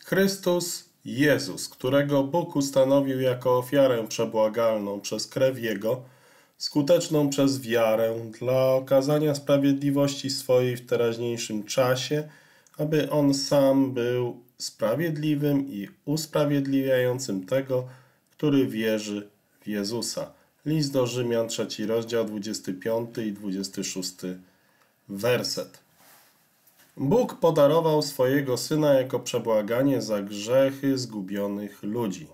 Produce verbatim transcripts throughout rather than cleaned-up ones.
Chrystus Jezus, którego Bóg ustanowił jako ofiarę przebłagalną przez krew Jego, skuteczną przez wiarę dla okazania sprawiedliwości swojej w teraźniejszym czasie, aby On sam był sprawiedliwym i usprawiedliwiającym tego, który wierzy w Jezusa. List do Rzymian, trzeci rozdział, dwudziesty piąty i dwudziesty szósty werset. Bóg podarował swojego Syna jako przebłaganie za grzechy zgubionych ludzi.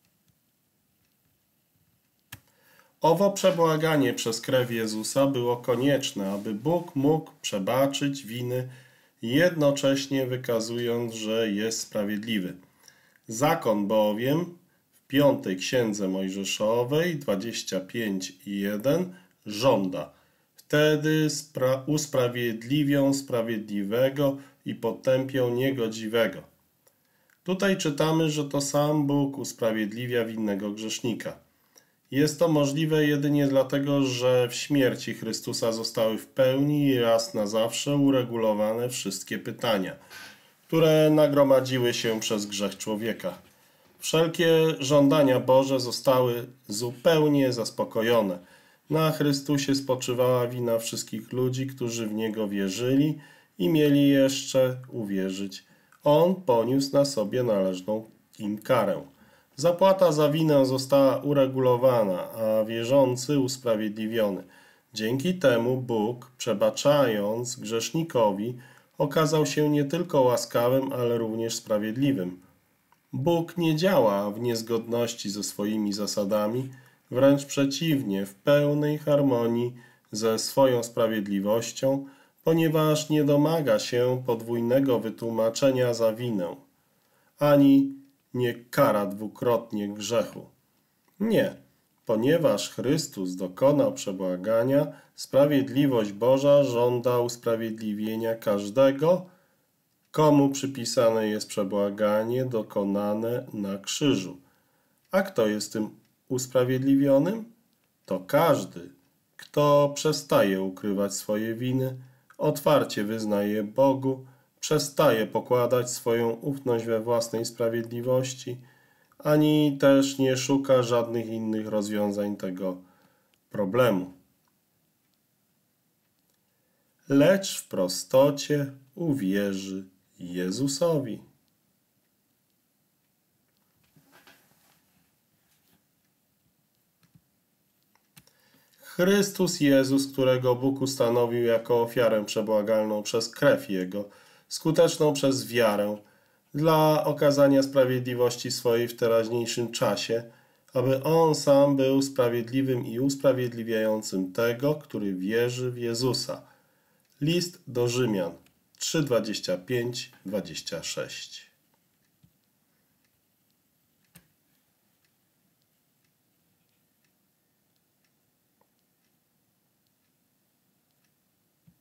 Owo przebłaganie przez krew Jezusa było konieczne, aby Bóg mógł przebaczyć winy, jednocześnie wykazując, że jest sprawiedliwy. Zakon bowiem w piątej Księdze Mojżeszowej dwadzieścia pięć i jeden żąda: wtedy usprawiedliwią sprawiedliwego i potępią niegodziwego. Tutaj czytamy, że to sam Bóg usprawiedliwia winnego grzesznika. Jest to możliwe jedynie dlatego, że w śmierci Chrystusa zostały w pełni i raz na zawsze uregulowane wszystkie pytania, które nagromadziły się przez grzech człowieka. Wszelkie żądania Boże zostały zupełnie zaspokojone. Na Chrystusie spoczywała wina wszystkich ludzi, którzy w Niego wierzyli i mieli jeszcze uwierzyć. On poniósł na sobie należną im karę. Zapłata za winę została uregulowana, a wierzący usprawiedliwiony. Dzięki temu Bóg, przebaczając grzesznikowi, okazał się nie tylko łaskawym, ale również sprawiedliwym. Bóg nie działa w niezgodności ze swoimi zasadami, wręcz przeciwnie, w pełnej harmonii ze swoją sprawiedliwością, ponieważ nie domaga się podwójnego wytłumaczenia za winę, ani nie kara dwukrotnie grzechu. Nie, ponieważ Chrystus dokonał przebłagania, sprawiedliwość Boża żąda usprawiedliwienia każdego, komu przypisane jest przebłaganie dokonane na krzyżu. A kto jest tym usprawiedliwionym? To każdy, kto przestaje ukrywać swoje winy, otwarcie wyznaje Bogu, przestaje pokładać swoją ufność we własnej sprawiedliwości, ani też nie szuka żadnych innych rozwiązań tego problemu. Lecz w prostocie uwierzy Jezusowi. Chrystus Jezus, którego Bóg ustanowił jako ofiarę przebłagalną przez krew Jego, skuteczną przez wiarę, dla okazania sprawiedliwości swojej w teraźniejszym czasie, aby On sam był sprawiedliwym i usprawiedliwiającym tego, który wierzy w Jezusa. List do Rzymian trzy, dwadzieścia pięć, dwadzieścia sześć.